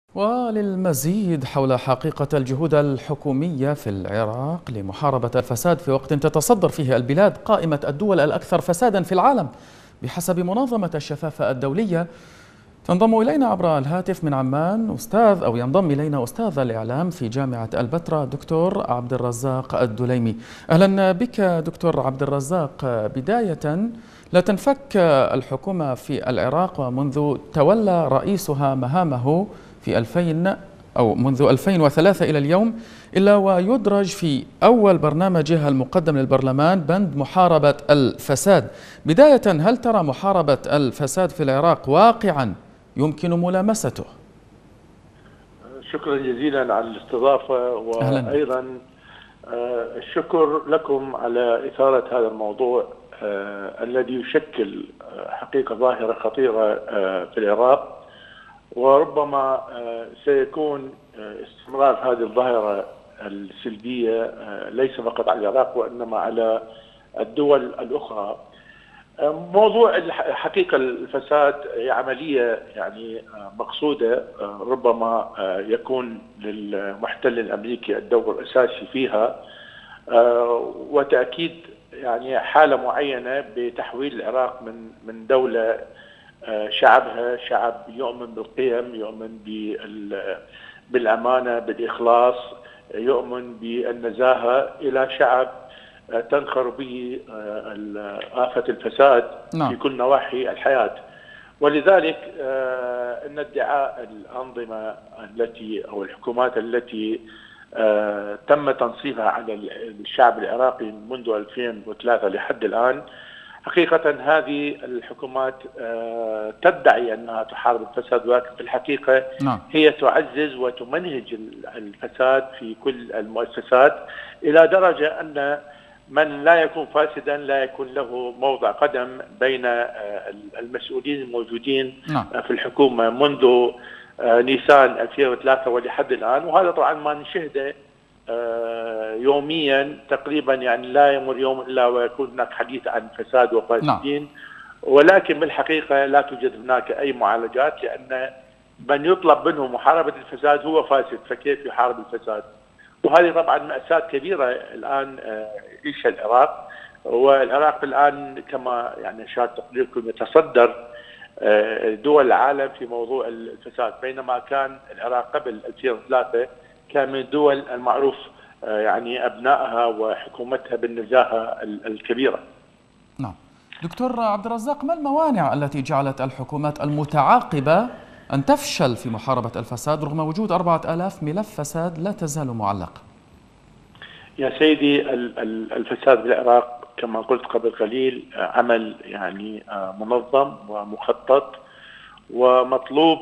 وللمزيد حول حقيقة الجهود الحكومية في العراق لمحاربة الفساد في وقت تتصدر فيه البلاد قائمة الدول الأكثر فسادا في العالم بحسب منظمة الشفافة الدولية، تنضم إلينا عبر الهاتف من عمان ينضم إلينا أستاذ الإعلام في جامعة البتراء دكتور عبد الرزاق الدليمي. أهلا بك دكتور عبد الرزاق. بداية، لا تنفك الحكومة في العراق منذ تولى رئيسها مهامه في 2000 أو منذ 2003 إلى اليوم إلا ويدرج في أول برنامجها المقدم للبرلمان بند محاربة الفساد. بداية، هل ترى محاربة الفساد في العراق واقعا يمكن ملامسته؟ شكرا جزيلا على الاستضافة، وأيضا الشكر لكم على إثارة هذا الموضوع الذي يشكل حقيقة ظاهرة خطيرة في العراق، وربما سيكون استمرار هذه الظاهرة السلبية ليس فقط على العراق وإنما على الدول الأخرى. موضوع حقيقة الفساد هي عملية يعني مقصودة، ربما يكون للمحتل الأمريكي الدور الأساسي فيها، وتأكيد يعني حالة معينة بتحويل العراق من دولة شعبها شعب يؤمن بالقيم، يؤمن بالأمانة، بالإخلاص، يؤمن بالنزاهة، إلى شعب تنخر به آفة الفساد في كل نواحي الحياة. ولذلك إن ادعاء الأنظمة التي أو الحكومات التي تم تنصيبها على الشعب العراقي منذ 2003 لحد الآن، حقيقة هذه الحكومات تدعي أنها تحارب الفساد، ولكن في الحقيقة هي تعزز وتمنهج الفساد في كل المؤسسات، إلى درجة أن من لا يكون فاسدا لا يكون له موضع قدم بين المسؤولين الموجودين في الحكومة منذ نيسان 2003 ولحد الآن. وهذا طبعا ما نشهده يوميا تقريبا، يعني لا يمر يوم إلا ويكون هناك حديث عن فساد وفاسدين، ولكن بالحقيقة لا توجد هناك أي معالجات، لأن من يطلب منه محاربة الفساد هو فاسد، فكيف يحارب الفساد؟ وهذه طبعا مأساة كبيرة الآن يعيشها العراق. والعراق الآن كما يعني أشار تقريركم يتصدر دول العالم في موضوع الفساد، بينما كان العراق قبل 2003 كان من الدول المعروف يعني أبنائها وحكومتها بالنزاهة الكبيرة. نعم. دكتور عبد الرزاق، ما الموانع التي جعلت الحكومات المتعاقبة أن تفشل في محاربة الفساد رغم وجود 4000 ملف فساد لا تزال معلق؟ يا سيدي، الفساد بالعراق كما قلت قبل قليل عمل يعني منظم ومخطط، ومطلوب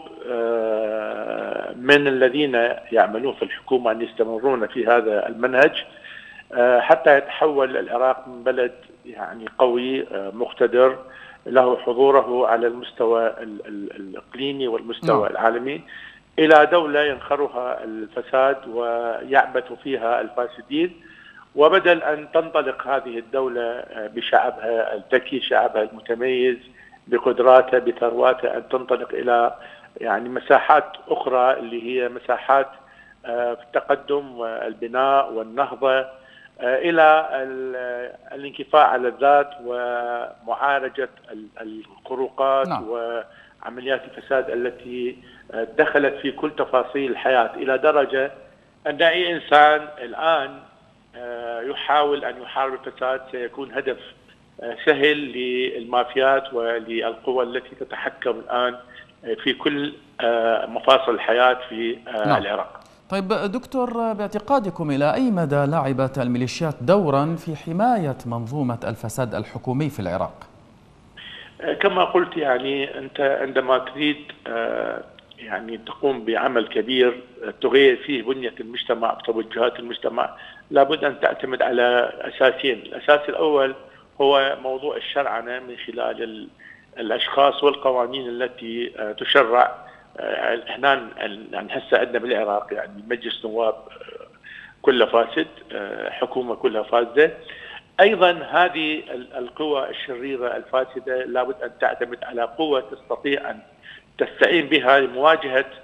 من الذين يعملون في الحكومة أن يستمرون في هذا المنهج حتى يتحول العراق من بلد يعني قوي مقتدر له حضوره على المستوى الإقليمي والمستوى العالمي إلى دولة ينخرها الفساد ويعبث فيها الفاسدين. وبدل أن تنطلق هذه الدولة بشعبها الذكي، شعبها المتميز بقدراته بثرواته، أن تنطلق إلى يعني مساحات أخرى اللي هي مساحات التقدم والبناء والنهضة، إلى الانكفاء على الذات ومعالجة الخروقات وعمليات الفساد التي دخلت في كل تفاصيل الحياة، إلى درجة أن أي إنسان الآن يحاول أن يحارب الفساد سيكون هدف سهل للمافيات وللقوى التي تتحكم الآن في كل مفاصل الحياة في العراق. طيب دكتور، باعتقادكم إلى أي مدى لعبت الميليشيات دورا في حماية منظومة الفساد الحكومي في العراق؟ كما قلت، يعني أنت عندما تريد يعني تقوم بعمل كبير تغير فيه بنية المجتمع وتوجهات المجتمع، لابد أن تعتمد على أساسين. الأساس الأول هو موضوع الشرعنة من خلال الأشخاص والقوانين التي تشرع. احنا يعني هسه عندنا بالعراق يعني مجلس نواب كله فاسد، حكومة كلها فاسدة. أيضا هذه القوى الشريرة الفاسدة لابد أن تعتمد على قوة تستطيع أن تستعين بها لمواجهة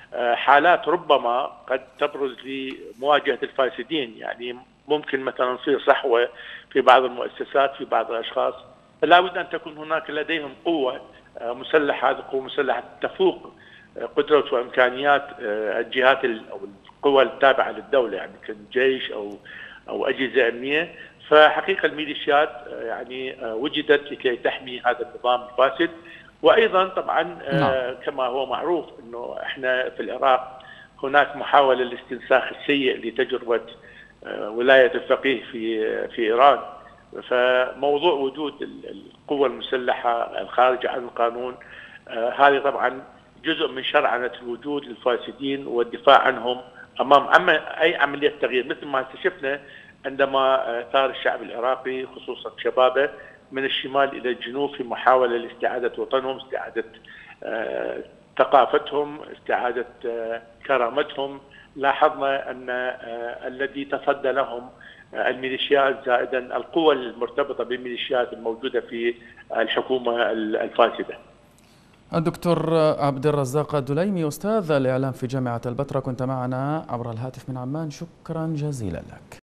حالات ربما قد تبرز لمواجهة الفاسدين. يعني ممكن مثلا نصير صحوة في بعض المؤسسات في بعض الأشخاص، فلا بد أن تكون هناك لديهم قوة مسلحة، هذه القوة المسلحة تفوق قدرة وإمكانيات الجهات أو القوى التابعة للدولة، يعني كالجيش أو أجهزة أمنية. فحقيقة الميليشيات يعني وجدت لكي تحمي هذا النظام الفاسد. وأيضا طبعا كما هو معروف أنه إحنا في العراق هناك محاولة للاستنساخ السيء لتجربة ولاية الفقيه في إيران. فموضوع وجود القوى المسلحة الخارجة عن القانون هذه طبعا جزء من شرعنة الوجود للفاسدين والدفاع عنهم أمام أي عملية تغيير، مثل ما شفنا عندما ثار الشعب العراقي خصوصا شبابه من الشمال إلى الجنوب في محاولة لاستعادة وطنهم، استعادة ثقافتهم، استعادة كرامتهم. لاحظنا أن الذي تصدى لهم الميليشيات، زائدا القوى المرتبطة بالميليشيات الموجودة في الحكومة الفاسدة. الدكتور عبد الرزاق الدليمي، أستاذ الإعلام في جامعة البتراء، كنت معنا عبر الهاتف من عمان. شكرا جزيلا لك.